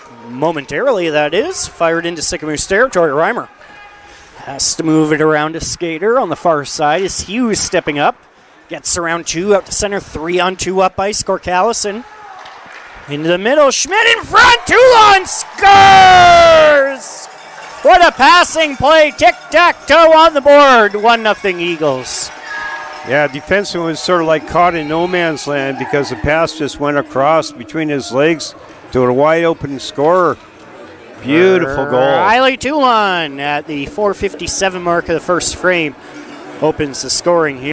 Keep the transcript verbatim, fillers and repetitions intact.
momentarily, that is. Fired into Sycamoose territory. Reimer has to move it around to Skater on the far side as Hughes stepping up. Gets around two, out to center, three on two up ice. Score Callison. Into the middle, Schmidt in front, Teulon scores! What a passing play, tic-tac-toe on the board, one nothing Eagles. Yeah, defenseman was sort of like caught in no man's land because the pass just went across between his legs to a wide open scorer. Beautiful goal. Riley Teulon at the four fifty-seven mark of the first frame opens the scoring here.